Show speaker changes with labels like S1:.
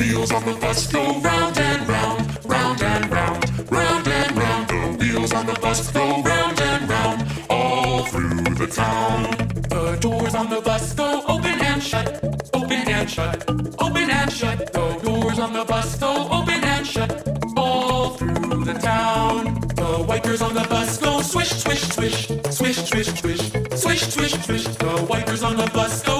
S1: wheels on the bus go round and round, round and round, round and round. The wheels on the bus go round and round, all through the town. The doors on the bus go open and shut, open and shut, open and shut. The doors on the bus go open and shut, all through the town. The wipers on the bus go swish, swish, swish, swish, swish, swish, swish, swish, swish. The wipers on the bus go